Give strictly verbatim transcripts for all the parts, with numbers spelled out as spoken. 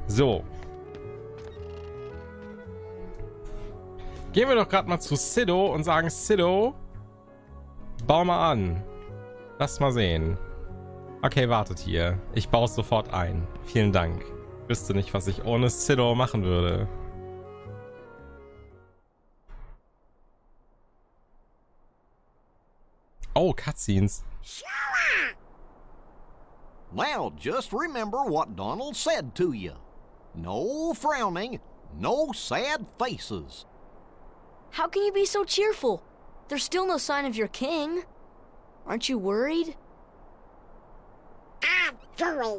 So. Gehen wir doch gerade mal zu Sido und sagen, Sido, bau mal an. Lass mal sehen. Okay, wartet hier. Ich baue es sofort ein. Vielen Dank. Ich wüsste nicht, was ich ohne Sido machen würde. Oh, Cutscenes. Well, just remember what Donald said to you. No frowning, no sad faces. How can you be so cheerful? There's still no sign of your king. Aren't you worried? I'm worried.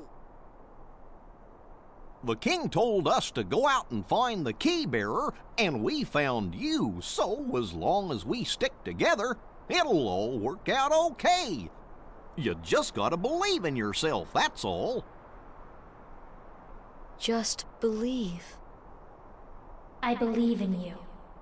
The king told us to go out and find the key bearer, and we found you, so as long as we stick together, it'll all work out okay. You just gotta believe in yourself, that's all. Just believe. I believe in you.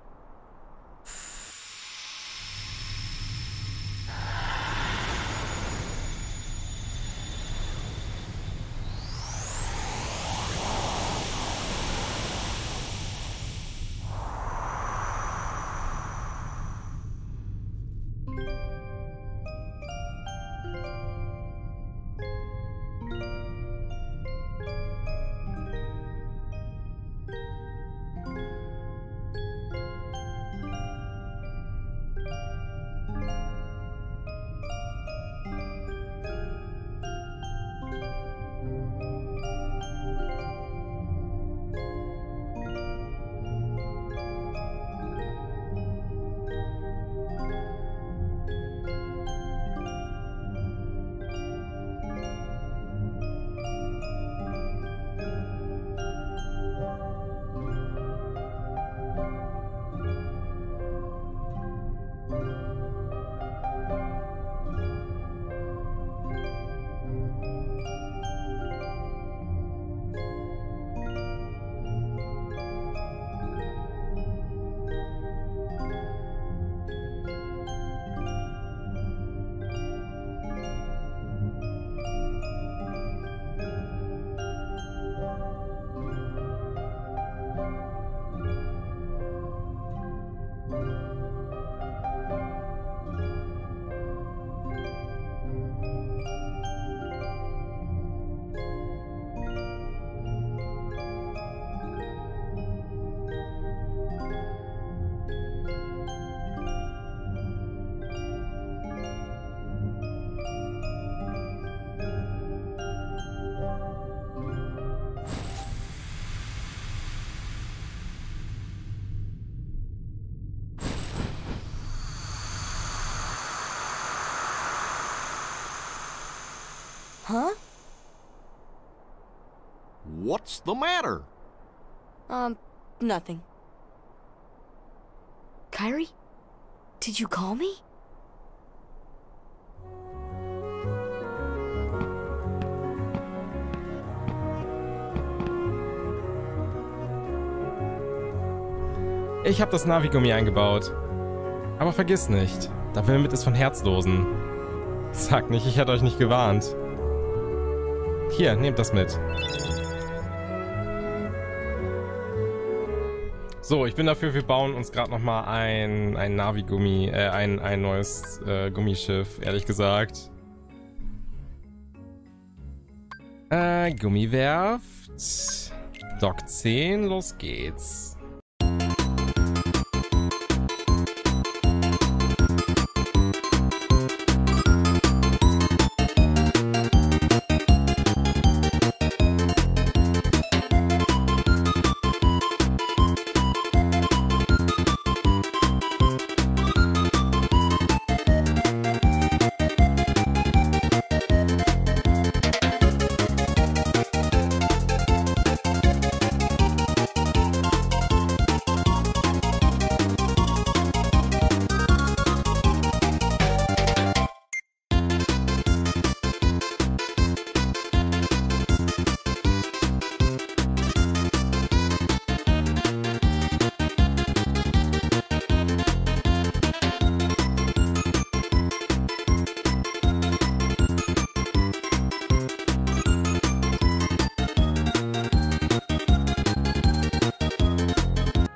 Huh? What's the matter? Um, nothing. Kairi? Did you call me? Ich habe das Navi-Gummi eingebaut. Aber vergiss nicht, der Wilmit ist von Herzlosen. Sagt nicht, ich hätte euch nicht gewarnt. Hier, nehmt das mit. So, ich bin dafür, wir bauen uns gerade nochmal ein, ein Navi-Gummi, äh, ein, ein neues äh, Gummischiff, ehrlich gesagt. Äh, Gummiwerft. Dock zehn, los geht's.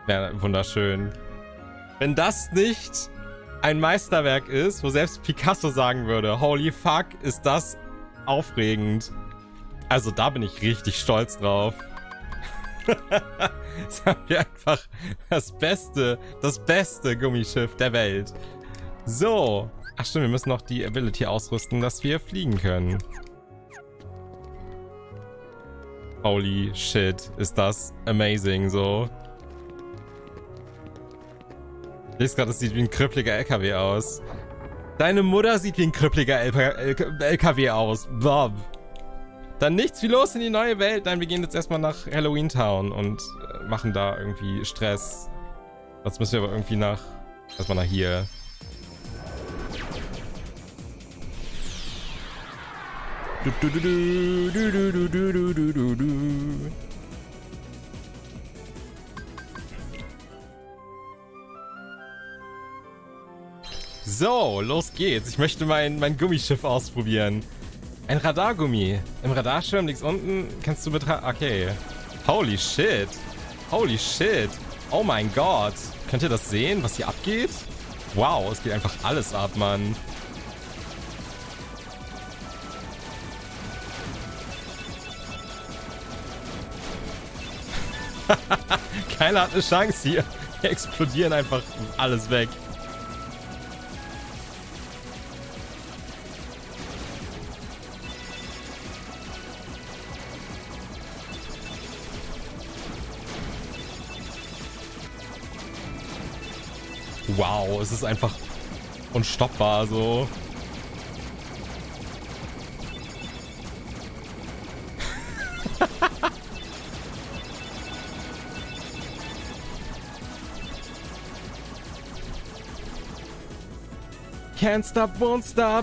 Wäre wunderschön. Wenn das nicht ein Meisterwerk ist, wo selbst Picasso sagen würde, holy fuck, ist das aufregend. Also da bin ich richtig stolz drauf. Jetzt haben wir einfach das beste, das beste Gummischiff der Welt. So. Ach stimmt, wir müssen noch die Ability ausrüsten, dass wir fliegen können. Holy shit, ist das amazing so. Ich lese gerade, es sieht wie ein krüppeliger L K W aus. Deine Mutter sieht wie ein krüppeliger L K W aus. Bob. Dann nichts wie los in die neue Welt. Nein, wir gehen jetzt erstmal nach Halloween Town und machen da irgendwie Stress. Jetzt müssen wir aber irgendwie nach... Erstmal nach hier. Du, du, du, du, du, du, du, du, du, du. So, los geht's. Ich möchte mein, mein Gummischiff ausprobieren. Ein Radargummi. Im Radarschirm links unten kannst du betrachten. Okay. Holy shit. Holy shit. Oh mein Gott. Könnt ihr das sehen, was hier abgeht? Wow, es geht einfach alles ab, Mann. Keiner hat eine Chance hier. Wir explodieren einfach alles weg. Wow, es ist einfach unstoppbar so. Can't stop, won't stop.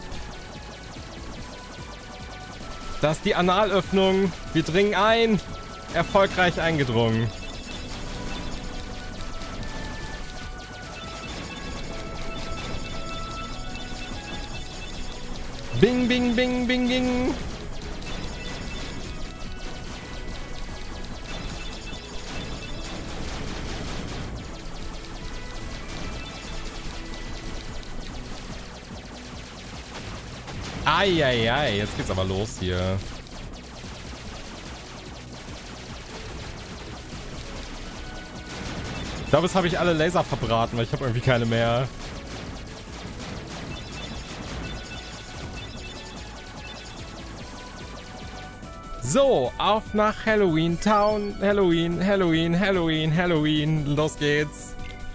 Das ist die Analöffnung. Wir dringen ein. Erfolgreich eingedrungen. Bing, bing, bing, bing, bing. Eieiei, jetzt geht's aber los hier. Ich glaube, jetzt habe ich alle Laser verbraten, weil ich habe irgendwie keine mehr. So, auf nach Halloween Town. Halloween, Halloween, Halloween, Halloween. Los geht's.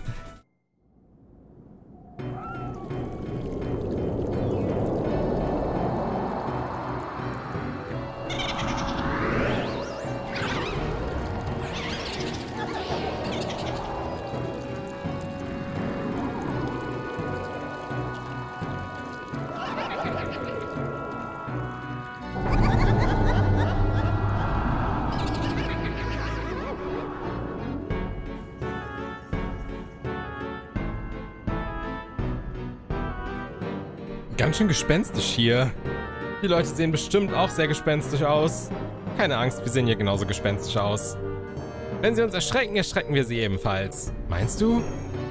Ganz schön gespenstisch hier. Die Leute sehen bestimmt auch sehr gespenstisch aus. Keine Angst, wir sehen hier genauso gespenstisch aus. Wenn sie uns erschrecken, erschrecken wir sie ebenfalls. Meinst du?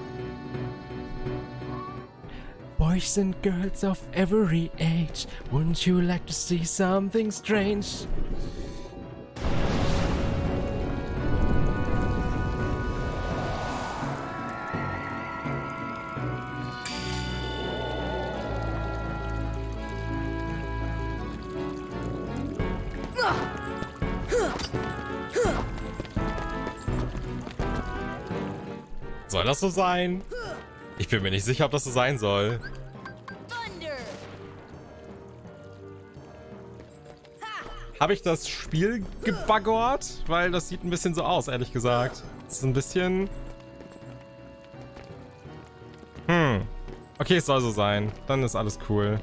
Boys and girls of every age, wouldn't you like to see something strange? Soll das so sein? Ich bin mir nicht sicher, ob das so sein soll. Habe ich das Spiel gebuggert? Weil das sieht ein bisschen so aus, ehrlich gesagt. Das ist ein bisschen... Hm. Okay, es soll so sein. Dann ist alles cool.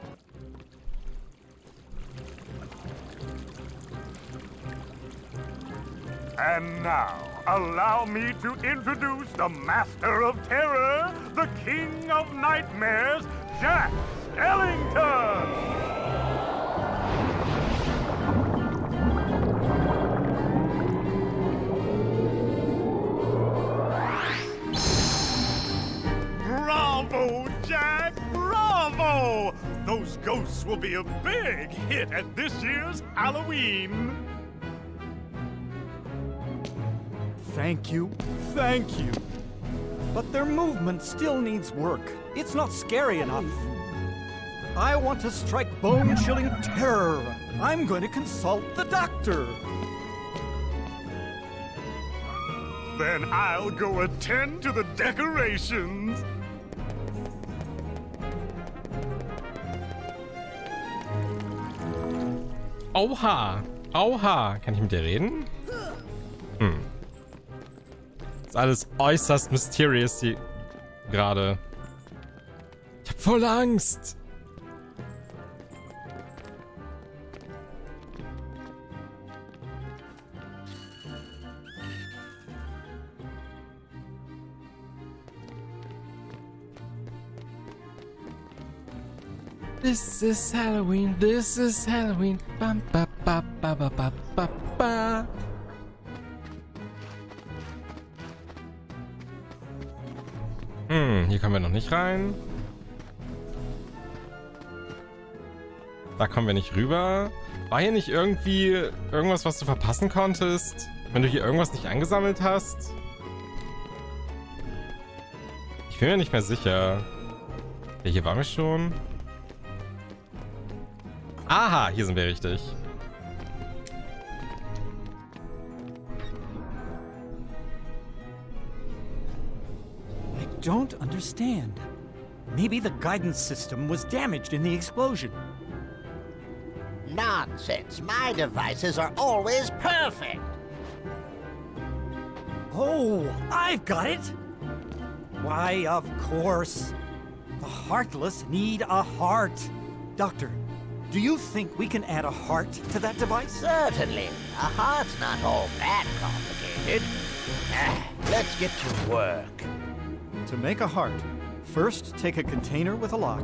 And now, allow me to introduce the Master of Terror, the King of Nightmares, Jack Skellington! This will be a big hit at this year's Halloween. Thank you, thank you. But their movement still needs work. It's not scary enough. I want to strike bone-chilling terror. I'm going to consult the doctor. Then I'll go attend to the decorations. Oha! Oha! Kann ich mit dir reden? Hm. Ist alles äußerst mysterious hier gerade. Ich hab voll Angst! This is Halloween, this is Halloween. Bam, ba, ba, ba, ba, ba, ba, ba. Hm, hier kommen wir noch nicht rein. Da kommen wir nicht rüber. War hier nicht irgendwie irgendwas, was du verpassen konntest? Wenn du hier irgendwas nicht angesammelt hast? Ich bin mir nicht mehr sicher. Ja, hier waren wir schon. Aha, hier sind wir richtig. I don't understand. Maybe the guidance system was damaged in the explosion. Nonsense. My devices are always perfect. Oh, I've got it! Why, of course. The Heartless need a heart. Doctor, do you think we can add a heart to that device? Certainly. A heart's not all that complicated. Ah, let's get to work. To make a heart, first take a container with a lock.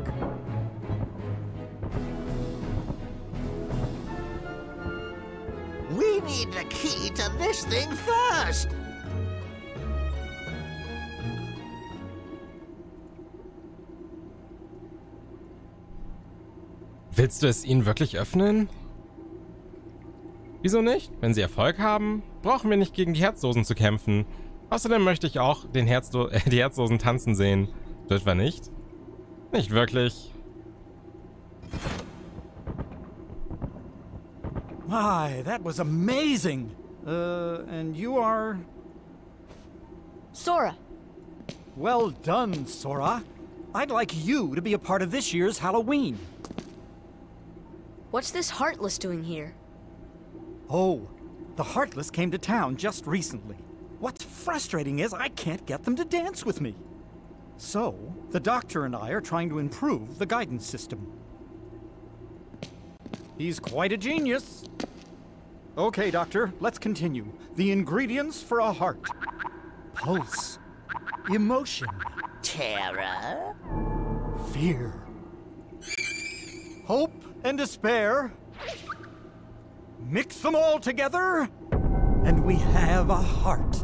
We need the key to this thing first. Willst du es ihnen wirklich öffnen? Wieso nicht? Wenn sie Erfolg haben, brauchen wir nicht gegen die Herzlosen zu kämpfen. Außerdem möchte ich auch den Herzlo äh, die Herzlosen tanzen sehen. Du etwa nicht? Nicht wirklich. My, that was amazing! Uh, and you are... Sora. Well done, Sora. I'd like you to be a part of this year's Halloween. What's this Heartless doing here? Oh, the Heartless came to town just recently. What's frustrating is I can't get them to dance with me. So, the Doctor and I are trying to improve the guidance system. He's quite a genius. Okay, Doctor, let's continue. The ingredients for a heart. Pulse. Emotion. Terror? Fear. Hope and despair. Mix them all together, and we have a heart.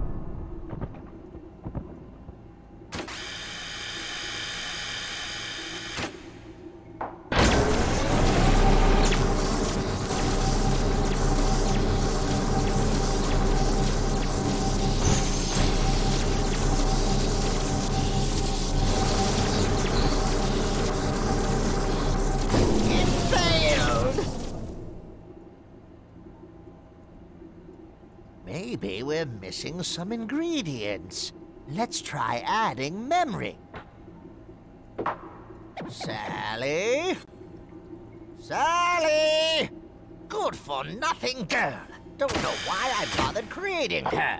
Maybe we're missing some ingredients. Let's try adding memory. Sally? Sally! Good for nothing girl. Don't know why I bothered creating her.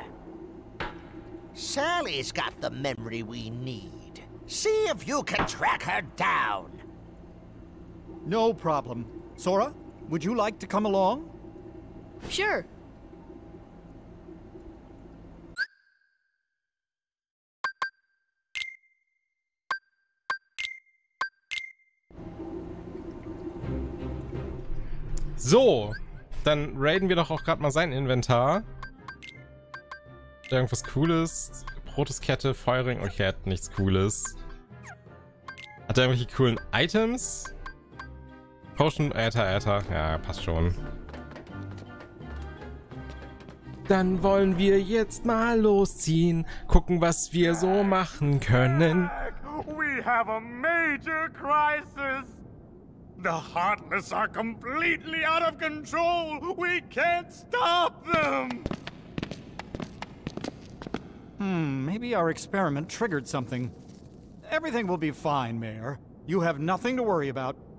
Sally's got the memory we need. See if you can track her down. No problem. Sora, would you like to come along? Sure. So, dann raiden wir doch auch gerade mal sein Inventar. Irgendwas Cooles. Proteskette, Feuerring. Okay, er hat nichts Cooles. Hat er irgendwelche coolen Items? Potion, Äther, Äther. Ja, passt schon. Dann wollen wir jetzt mal losziehen. Gucken, was wir so machen können. We have a major crisis. The Heartless are completely out of control. We can't stop them. Hmm, maybe our experiment triggered something. Everything will be fine, Mayor. You have nothing to worry about.